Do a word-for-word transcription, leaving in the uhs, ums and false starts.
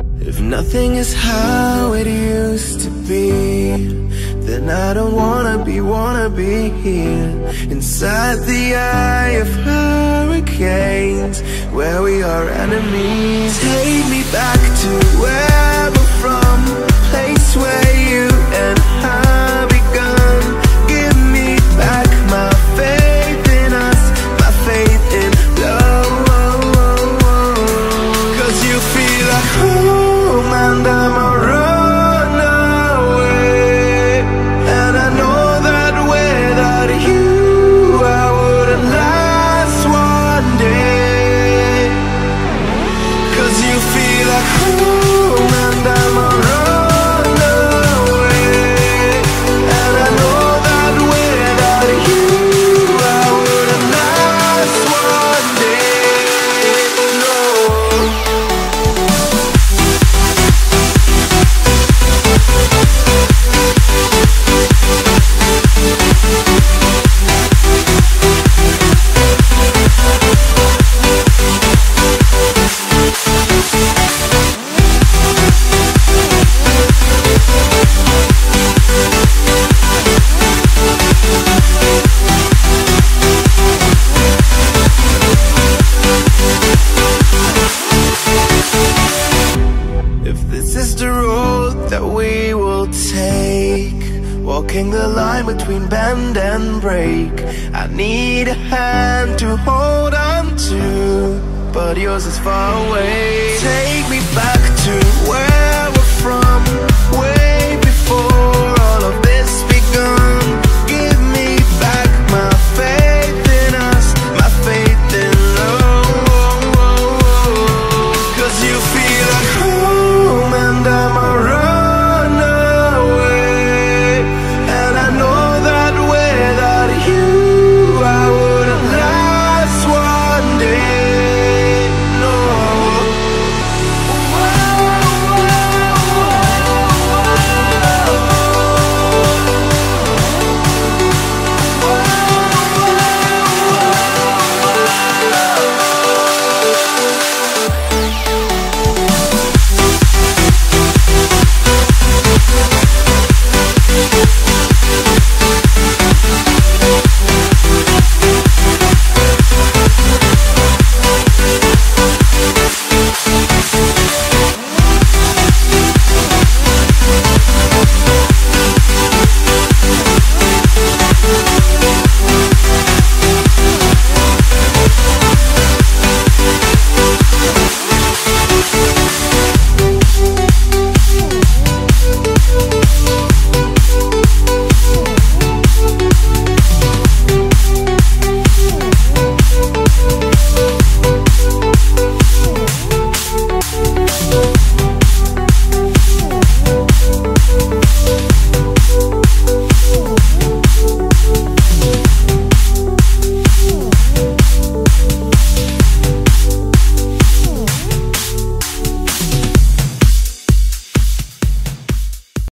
If nothing is how it used to be, then I don't wanna be, wanna be here inside the eye of hurricanes, where we are enemies. Take me back to where we're from, place where you and I begun. Give me back my faith in us, my faith in love. Cause you feel like home and I'm a runaway, and I know that without you I wouldn't last one day. Cause you feel like home and I'm a runaway, and I know that without you I wouldn't last one day. No. If this is the road that we will take, walking the line between bend and break, I need a hand to hold on to, but yours is far away. Take me back to where